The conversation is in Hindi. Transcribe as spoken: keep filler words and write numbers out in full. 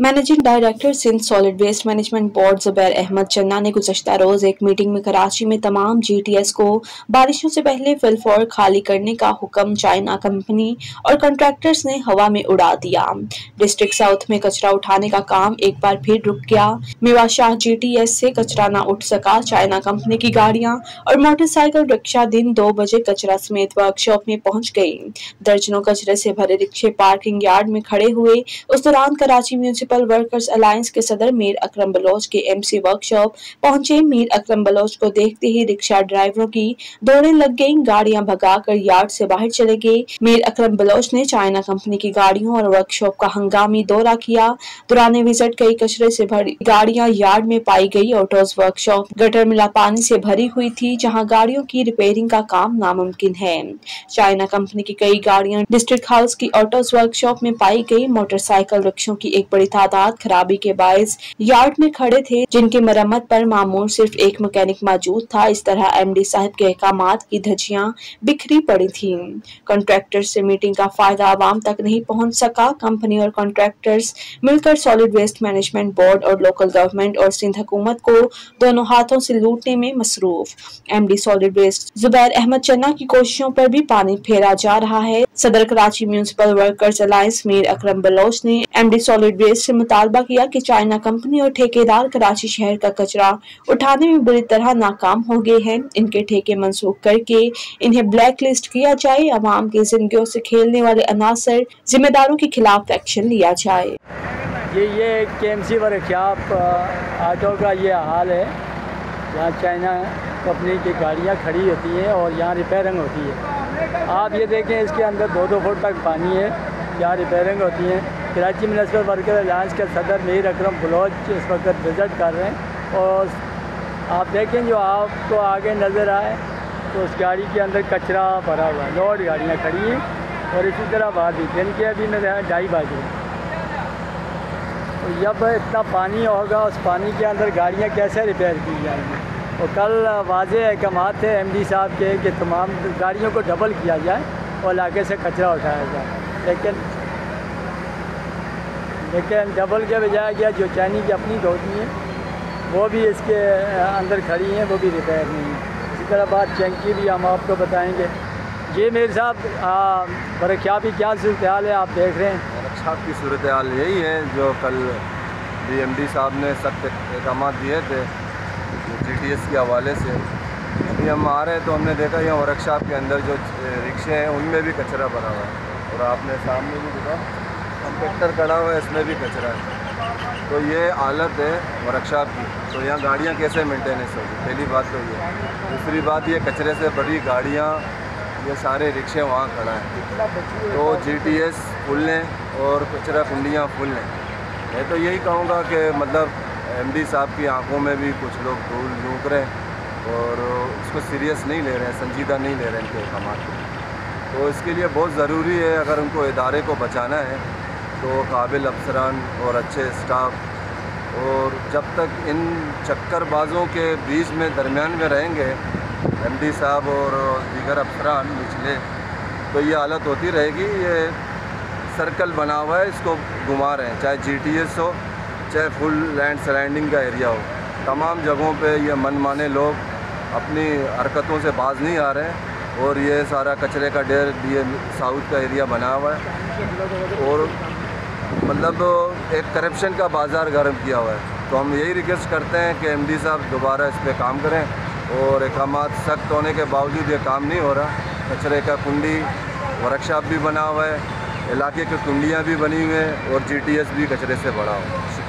Managing director Sindh solid waste management board Zubair Ahmed Channa ने गुज़श्ता रोज एक मीटिंग में कराची में तमाम जी टी एस को बारिशों से पहले फिलफौर खाली करने का हुक्म चाइना कंपनी और कॉन्ट्रैक्टर्स ने हवा में उड़ा दिया। डिस्ट्रिक्ट साउथ में कचरा उठाने का काम एक बार फिर रुक गया। मेवाशाह जी टी एस से कचरा न उठ सका। चाइना कंपनी की गाड़ियां और मोटरसाइकिल रिक्शा दिन दो बजे कचरा समेत वर्कशॉप में पहुंच गई। दर्जनों कचरे से भरे रिक्शे पार्किंग यार्ड में खड़े हुए। उस दौरान कराची म्यूनिसिपल वर्कर्स अलायंस के सदर Mir Akram Baloch K M C workshop पहुंचे। मीर अकरम बलोच को देखते ही रिक्शा ड्राइवरों की दौड़ें लग गईं। गाड़ियां भगाकर यार्ड से बाहर चले गए। मीर अकरम बलोच ने चाइना कंपनी की गाड़ियों और वर्कशॉप का हंगामी दौरा किया। दौरान विजिट कई कचरे से भरी गाड़ियां यार्ड में पाई गई। ऑटोज वर्कशॉप गटर मिला पानी से भरी हुई थी, जहां गाड़ियों की रिपेयरिंग का काम नामुमकिन है। चाइना कंपनी की कई गाड़ियां डिस्ट्रिक्ट हाउस की ऑटोज वर्कशॉप में पाई गई। मोटरसाइकिल रिक्शों की एक बड़ी तादाद खराबी के बायस यार्ड में खड़े थे, जिनकी मरम्मत पर मामूल सिर्फ एक मैकेनिक मौजूद था। इस तरह एम डी साहब के अहकामात की धज्जियां बिखरी पड़ी थीं। कॉन्ट्रैक्टर्स से मीटिंग का फायदा आवाम तक नहीं पहुंच सका। कंपनी और कॉन्ट्रैक्टर्स मिलकर सॉलिड वेस्ट मैनेजमेंट बोर्ड और लोकल गवर्नमेंट और सिंध हुकूमत को दोनों हाथों से लूटने में मसरूफ। M D solid waste Zubair Ahmed Channa की कोशिशों पर भी पानी फेरा जा रहा है। सदर Karachi municipal workers alliance Mir Akram Baloch ने एम डी सॉलिड वेस्ट से मुतालबा किया कि चाइना कंपनी और ठेकेदार कराची शहर का कचरा उठाने में बुरी तरह नाकाम हो गए हैं। इनके ठेके मंसूख करके इन्हें ब्लैक लिस्ट किया जाए। अवाम की जिंदगियों से खेलने वाले अनासर जिम्मेदारों के खिलाफ एक्शन लिया जाए। ये ये के एम सी वर्कशॉप ऑटो का ये हाल है। यहाँ चाइना कंपनी की गाड़ियाँ खड़ी होती हैं और यहाँ रिपेयरिंग होती है। आप ये देखें, इसके अंदर दो दो फुट तक पानी है। यहाँ रिपेयरिंग होती है। कराची म्यूनिसिपल वर्कर अलायंस के सदर मीर अकरम बलोच इस वक्त विज़िट कर रहे हैं और आप देखें जो आपको आगे नज़र आए तो उस गाड़ी के अंदर कचरा भरा हुआ है। लोड गाड़ियाँ खड़ी हैं और इसी तरह बाहर भी दिन के अभी मेरे यहाँ ढाई बजे तो जब इतना पानी होगा उस पानी के अंदर गाड़ियाँ कैसे रिपेयर की जाएंगी। और कल वाज़ेह अहकामात थे एम डी साहब के कि तमाम गाड़ियों को डबल किया जाए और इलाके से कचरा उठाया जाए, लेकिन लेकिन डबल के बजाय क्या जो चाइनी की अपनी होती हैं वो भी इसके अंदर खड़ी हैं, वो भी रिपेयर नहीं है। इसी तरह बात चैंकी भी हम आपको बताएंगे। जी मेरे साहब, वर्कशॉप की क्या सूरत हाल है आप देख रहे हैं? वर्कशॉप की सूरत हाल यही है जो कल डी एम डी साहब ने सख्त अहकाम दिए थे जी टी एस के हवाले से। अभी हम आ रहे हैं तो हमने देखा यहाँ वर्कशॉप के अंदर जो रिक्शे हैं उनमें भी कचरा भरा हुआ है और आपने सामने भी देखा कंपैक्टर खड़ा हुआ है, इसमें भी कचरा है। तो ये हालत है वर्कशॉप की, तो यहाँ गाड़ियाँ कैसे मेंटेनेंस होगी? पहली बात तो ये। दूसरी बात ये कचरे से भरी गाड़ियाँ, ये सारे रिक्शे वहाँ खड़ा है। तो जी टी एस फुल लें और कचरा कुंडियाँ फुल लें। मैं तो यही कहूँगा कि मतलब एम डी साहब की आंखों में भी कुछ लोग धूल झोंक रहे हैं और इसको सीरियस नहीं ले रहे हैं, संजीदा नहीं ले रहे हैं इनके अहकाम को। तो इसके लिए बहुत ज़रूरी है, अगर उनको इदारे को बचाना है तो काबिल अफसरान और अच्छे स्टाफ, और जब तक इन चक्करबाजों के बीच में दरमियान में रहेंगे एम डी साहब और दीगर अफसरान निचले, तो ये हालत होती रहेगी। ये सर्कल बना हुआ है, इसको घुमा रहे हैं, चाहे जी टी एस हो चाहे फुल लैंड सराउंडिंग का एरिया हो। तमाम जगहों पे ये मनमाने लोग अपनी हरकतों से बाज नहीं आ रहे हैं और ये सारा कचरे का ढेर ये साउथ का एरिया बना हुआ है और मतलब एक करप्शन का बाज़ार गर्म किया हुआ है। तो हम यही रिक्वेस्ट करते हैं कि एम डी साहब दोबारा इस पर काम करें और अहकामात सख्त होने के बावजूद ये काम नहीं हो रहा। कचरे का कुंडी वर्कशॉप भी बना हुआ है, इलाके की कुंडियाँ भी बनी हुई हैं और जी टी एस भी कचरे से भरा हुआ है।